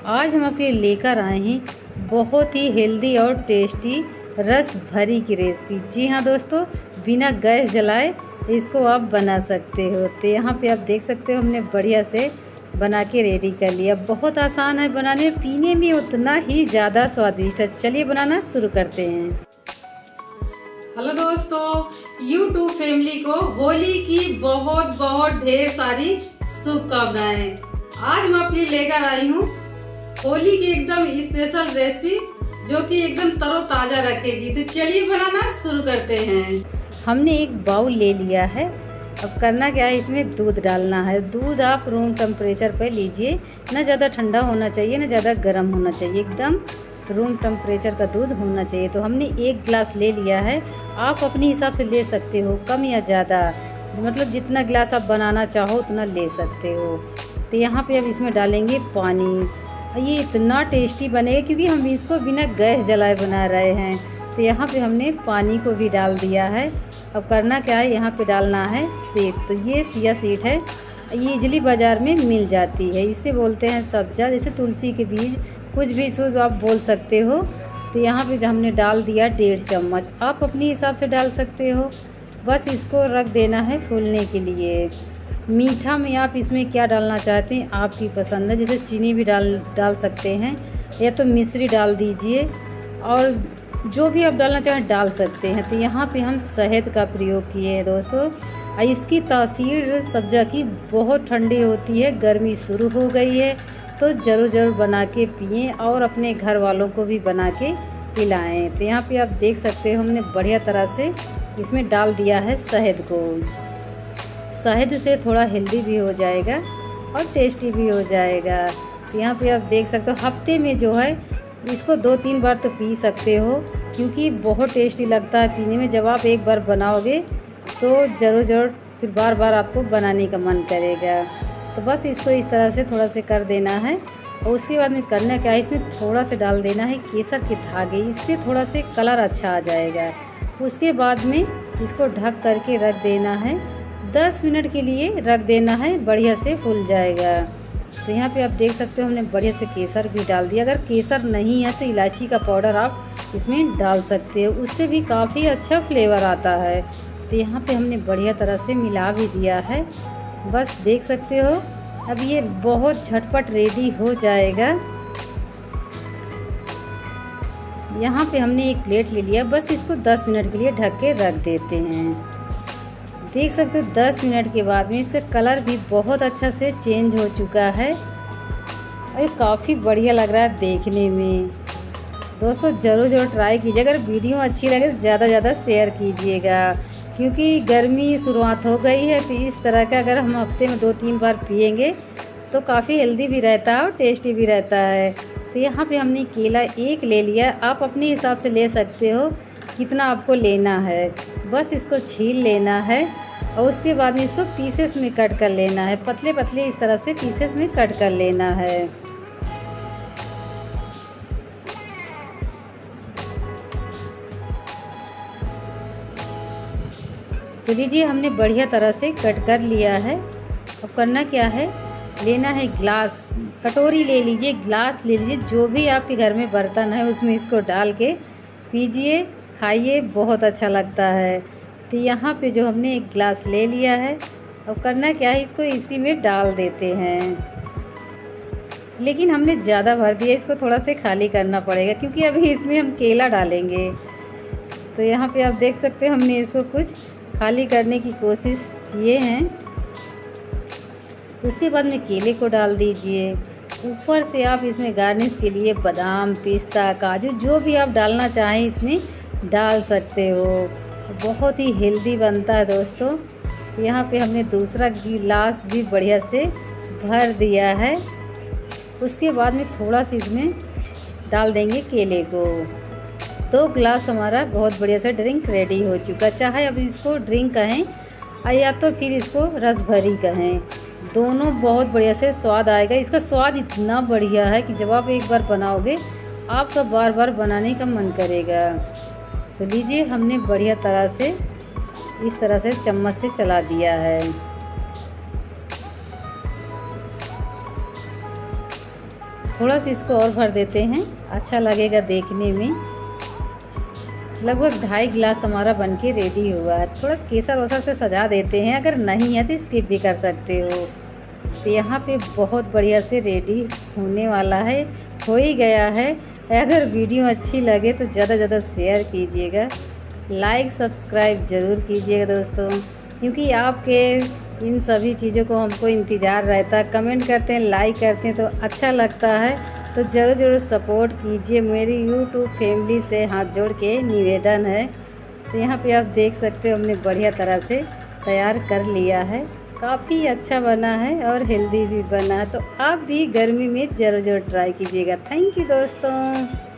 आज हम आपके लिए लेकर आए हैं बहुत ही हेल्दी और टेस्टी रस भरी की रेसिपी। जी हाँ दोस्तों, बिना गैस जलाए इसको आप बना सकते हो। तो यहाँ पे आप देख सकते हो हमने बढ़िया से बना के रेडी कर लिया। बहुत आसान है बनाने, पीने में उतना ही ज़्यादा स्वादिष्ट है। चलिए बनाना शुरू करते हैं। हेलो दोस्तों, YouTube फैमिली को होली की बहुत बहुत ढेर सारी शुभकामनाएं। आज मैं आपके लिए लेकर आई हूँ होली की एकदम स्पेशल रेसिपी जो कि एकदम तरोताजा रखेगी। तो चलिए बनाना शुरू करते हैं। हमने एक बाउल ले लिया है। अब करना क्या है, इसमें दूध डालना है। दूध आप रूम टेम्परेचर पर लीजिए, ना ज़्यादा ठंडा होना चाहिए ना ज़्यादा गर्म होना चाहिए, एकदम रूम टेम्परेचर का दूध होना चाहिए। तो हमने 1 गिलास ले लिया है। आप अपने हिसाब से ले सकते हो, कम या ज़्यादा, मतलब जितना गिलास आप बनाना चाहो उतना ले सकते हो। तो यहाँ पे अब इसमें डालेंगे पानी। ये इतना टेस्टी बनेगा क्योंकि हम इसको बिना गैस जलाए बना रहे हैं। तो यहाँ पे हमने पानी को भी डाल दिया है। अब करना क्या है, यहाँ पे डालना है सीड। तो ये सिया सीड है, ये इजली बाज़ार में मिल जाती है। इसे बोलते हैं सब्जा, जैसे तुलसी के बीज, कुछ भी इसको आप बोल सकते हो। तो यहाँ पे हमने डाल दिया 1.5 चम्मच। आप अपने हिसाब से डाल सकते हो। बस इसको रख देना है फूलने के लिए। मीठा में आप इसमें क्या डालना चाहते हैं आपकी पसंद है, जैसे चीनी भी डाल सकते हैं या तो मिश्री डाल दीजिए, और जो भी आप डालना चाहें डाल सकते हैं। तो यहाँ पे हम शहद का प्रयोग किए हैं दोस्तों। इसकी तासीर सब्जा की बहुत ठंडी होती है। गर्मी शुरू हो गई है तो ज़रूर बना के पिएं और अपने घर वालों को भी बना के पिलाएं। तो यहाँ पे आप देख सकते हो हमने बढ़िया तरह से इसमें डाल दिया है शहद को। शहद से थोड़ा हेल्दी भी हो जाएगा और टेस्टी भी हो जाएगा। तो यहाँ पे आप देख सकते हो हफ्ते में जो है इसको 2-3 बार तो पी सकते हो, क्योंकि बहुत टेस्टी लगता है पीने में। जब आप एक बार बनाओगे तो ज़रूर फिर बार बार आपको बनाने का मन करेगा। तो बस इसको इस तरह से थोड़ा से कर देना है। और उसके बाद में करना क्या है, इसमें थोड़ा सा डाल देना है केसर के धागे, इससे थोड़ा से कलर अच्छा आ जाएगा। उसके बाद में इसको ढक करके रख देना है, 10 मिनट के लिए रख देना है, बढ़िया से फूल जाएगा। तो यहाँ पे आप देख सकते हो हमने बढ़िया से केसर भी डाल दिया। अगर केसर नहीं है तो इलायची का पाउडर आप इसमें डाल सकते हो, उससे भी काफ़ी अच्छा फ्लेवर आता है। तो यहाँ पे हमने बढ़िया तरह से मिला भी दिया है। बस देख सकते हो अब ये बहुत झटपट रेडी हो जाएगा। यहाँ पे हमने एक प्लेट ले लिया। बस इसको 10 मिनट के लिए ढक के रख देते हैं। देख सकते हो 10 मिनट के बाद में इसका कलर भी बहुत अच्छा से चेंज हो चुका है और ये काफ़ी बढ़िया लग रहा है देखने में। दोस्तों ज़रूर ट्राई कीजिए। अगर वीडियो अच्छी लगे तो ज़्यादा शेयर कीजिएगा, क्योंकि गर्मी शुरुआत हो गई है। तो इस तरह का अगर हम हफ्ते में 2-3 बार पिएंगे तो काफ़ी हेल्दी भी रहता है और टेस्टी भी रहता है। तो यहाँ पे हमने केला 1 ले लिया। आप अपने हिसाब से ले सकते हो कितना आपको लेना है। बस इसको छील लेना है और उसके बाद में इसको पीसेस में कट कर लेना है। पतले पतले इस तरह से पीसेस में कट कर लेना है। तो लीजिए हमने बढ़िया तरह से कट कर लिया है। अब करना क्या है, लेना है ग्लास, कटोरी ले लीजिए, ग्लास ले लीजिए, जो भी आपके घर में बर्तन है उसमें इसको डाल के पीजिए, खाइए, बहुत अच्छा लगता है। तो यहाँ पे जो हमने 1 गिलास ले लिया है। अब करना क्या है, इसको इसी में डाल देते हैं। लेकिन हमने ज़्यादा भर दिया, इसको थोड़ा से खाली करना पड़ेगा क्योंकि अभी इसमें हम केला डालेंगे। तो यहाँ पे आप देख सकते हो हमने इसको कुछ खाली करने की कोशिश किए हैं। उसके बाद में केले को डाल दीजिए। ऊपर से आप इसमें गार्निश के लिए बादाम, पिस्ता, काजू, जो भी आप डालना चाहें इसमें डाल सकते हो। बहुत ही हेल्दी बनता है दोस्तों। यहाँ पे हमने दूसरा गिलास भी बढ़िया से भर दिया है। उसके बाद में थोड़ा सा इसमें डाल देंगे केले को। 2 गिलास हमारा बहुत बढ़िया से ड्रिंक रेडी हो चुका। चाहे अब इसको ड्रिंक कहें या तो फिर इसको रस भरी कहें, दोनों बहुत बढ़िया से स्वाद आएगा। इसका स्वाद इतना बढ़िया है कि जब आप एक बार बनाओगे आपका बार बार बनाने का मन करेगा। तो लीजिए हमने बढ़िया तरह से इस तरह से चम्मच से चला दिया है। थोड़ा सा इसको और भर देते हैं, अच्छा लगेगा देखने में। लगभग 2.5 गिलास हमारा बनके रेडी हुआ है। थोड़ा सा केसर वसा से सजा देते हैं, अगर नहीं है तो स्किप भी कर सकते हो। तो यहाँ पे बहुत बढ़िया से रेडी होने वाला है, हो ही गया है। अगर वीडियो अच्छी लगे तो ज़्यादा से ज़्यादा शेयर कीजिएगा, लाइक सब्सक्राइब ज़रूर कीजिएगा दोस्तों, क्योंकि आपके इन सभी चीज़ों को हमको इंतज़ार रहता है। कमेंट करते हैं, लाइक करते हैं तो अच्छा लगता है। तो ज़रूर सपोर्ट कीजिए, मेरी यूट्यूब फैमिली से हाथ जोड़ के निवेदन है। तो यहाँ पे आप देख सकते हो हमने बढ़िया तरह से तैयार कर लिया है, काफ़ी अच्छा बना है और हेल्दी भी बना है। तो आप भी गर्मी में ज़रूर ट्राई कीजिएगा। थैंक यू दोस्तों।